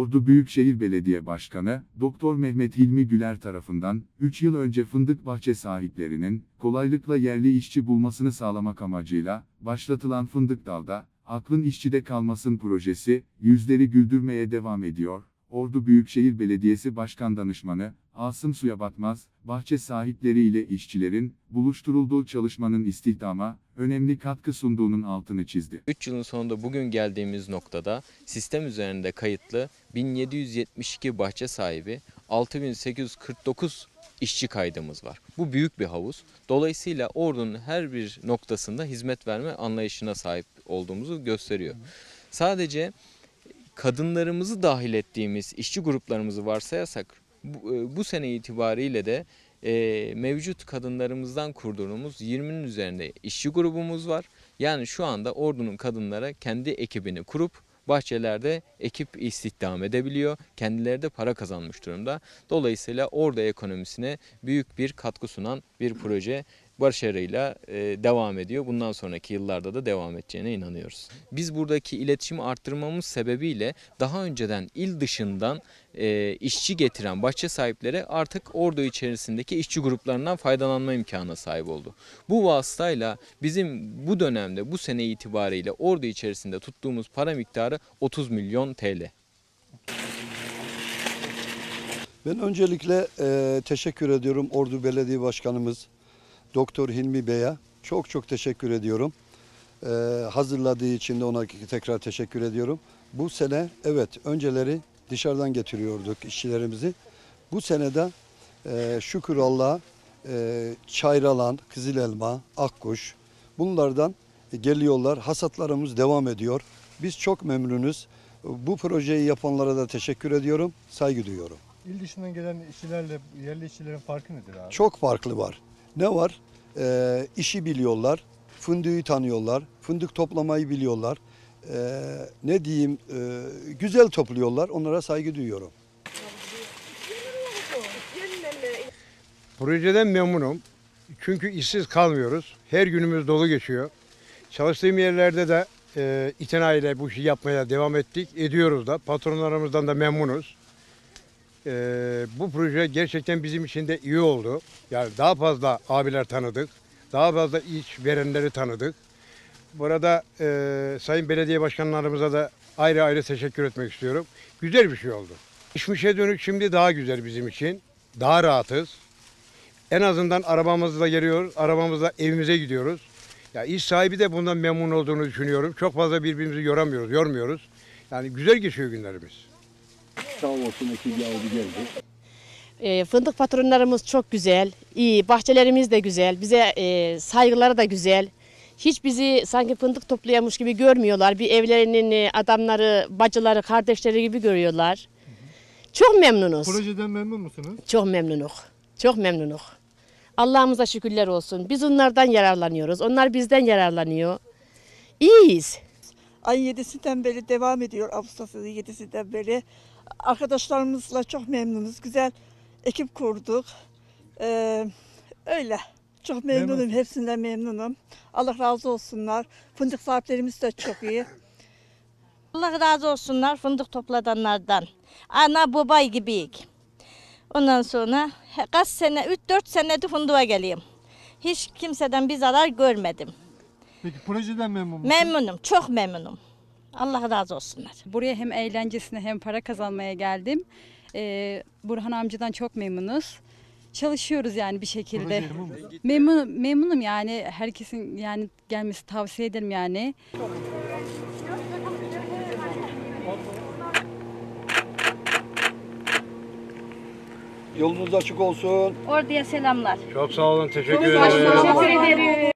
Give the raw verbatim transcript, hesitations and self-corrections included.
Ordu Büyükşehir Belediye Başkanı, Doktor Mehmet Hilmi Güler tarafından, üç yıl önce fındık bahçe sahiplerinin, kolaylıkla yerli işçi bulmasını sağlamak amacıyla, başlatılan Fındık Dal'da, Aklın İşçide Kalmasın projesi, yüzleri güldürmeye devam ediyor. Ordu Büyükşehir Belediyesi Başkan Danışmanı, Asım Suyabatmaz, bahçe sahipleri ile işçilerin, buluşturulduğu çalışmanın istihdama, önemli katkı sunduğunun altını çizdi. üç yılın sonunda bugün geldiğimiz noktada, sistem üzerinde kayıtlı bin yedi yüz yetmiş iki bahçe sahibi, altı bin sekiz yüz kırk dokuz işçi kaydımız var. Bu büyük bir havuz. Dolayısıyla Ordu'nun her bir noktasında hizmet verme anlayışına sahip olduğumuzu gösteriyor. Sadece kadınlarımızı dahil ettiğimiz işçi gruplarımızı varsayarsak, bu, bu sene itibariyle de e, mevcut kadınlarımızdan kurduğumuz yirminin üzerinde işçi grubumuz var. Yani şu anda Ordu'nun kadınlara kendi ekibini kurup bahçelerde ekip istihdam edebiliyor. Kendileri de para kazanmış durumda. Dolayısıyla Ordu ekonomisine büyük bir katkı sunan bir proje başarıyla e, devam ediyor. Bundan sonraki yıllarda da devam edeceğine inanıyoruz. Biz buradaki iletişimi arttırmamız sebebiyle daha önceden il dışından e, işçi getiren bahçe sahipleri artık Ordu içerisindeki işçi gruplarından faydalanma imkanına sahip oldu. Bu vasıtayla bizim bu dönemde, bu sene itibariyle Ordu içerisinde tuttuğumuz para miktarı otuz milyon T L. Ben öncelikle e, teşekkür ediyorum Ordu Belediye Başkanımız Doktor Hilmi Bey'e. Çok çok teşekkür ediyorum. Ee, hazırladığı için de ona tekrar teşekkür ediyorum. Bu sene evet önceleri dışarıdan getiriyorduk işçilerimizi. Bu senede e, şükür Allah'a e, Çayralan, Kızılelma, Akkuş bunlardan geliyorlar. Hasatlarımız devam ediyor. Biz çok memnunuz. Bu projeyi yapanlara da teşekkür ediyorum. Saygı duyuyorum. İl dışından gelen işçilerle yerli işçilerin farkı nedir abi? Çok farklı var. Ne var? Ee, işi biliyorlar, fındığı tanıyorlar, fındık toplamayı biliyorlar. Ee, ne diyeyim, e, güzel topluyorlar, onlara saygı duyuyorum. Projeden memnunum. Çünkü işsiz kalmıyoruz. Her günümüz dolu geçiyor. Çalıştığım yerlerde de e, itinayla bu işi yapmaya devam ettik, ediyoruz da. Patronlarımızdan da memnunuz. Ee, bu proje gerçekten bizim için de iyi oldu. Yani daha fazla abiler tanıdık, daha fazla iş verenleri tanıdık. Burada e, sayın belediye başkanlarımıza da ayrı ayrı teşekkür etmek istiyorum. Güzel bir şey oldu. Geçmişe dönük şimdi daha güzel bizim için, daha rahatız. En azından arabamızla geliyoruz, arabamızla evimize gidiyoruz. Ya iş sahibi de bundan memnun olduğunu düşünüyorum. Çok fazla birbirimizi yoramıyoruz, yormuyoruz. Yani güzel geçiyor günlerimiz. Sağ olsun ekibi aldı geldi. E, fındık patronlarımız çok güzel, iyi, bahçelerimiz de güzel, bize e, saygıları da güzel. Hiç bizi sanki fındık toplayamış gibi görmüyorlar. Bir evlerinin e, adamları, bacıları, kardeşleri gibi görüyorlar. Çok memnunuz. Projeden memnun musunuz? Çok memnunuz. Çok memnunuz. Allah'ımıza şükürler olsun. Biz onlardan yararlanıyoruz. Onlar bizden yararlanıyor. İyiyiz. Ayın yedisinden beri devam ediyor. Ağustos yedisinden beri. Arkadaşlarımızla çok memnunuz. Güzel ekip kurduk. Ee, öyle. Çok memnunum. Memnun. Hepsinden memnunum. Allah razı olsunlar. Fındık sahiplerimiz de çok iyi. Allah razı olsunlar fındık topladanlardan. Ana babay gibiyik. Ondan sonra kaç sene, üç dört senedir fındığa geleyim. Hiç kimseden bir zarar görmedim. Peki projeden memnun musunuz? Memnunum, çok memnunum. Allah razı olsunlar. Buraya hem eğlencesine hem para kazanmaya geldim. Ee, Burhan amcadan çok memnunuz. Çalışıyoruz yani bir şekilde. Memnun, memnunum yani herkesin yani gelmesi tavsiye ederim yani. Yolunuz açık olsun. Ordu'ya selamlar. Çok sağ olun, teşekkür ederim. Teşekkür ederim.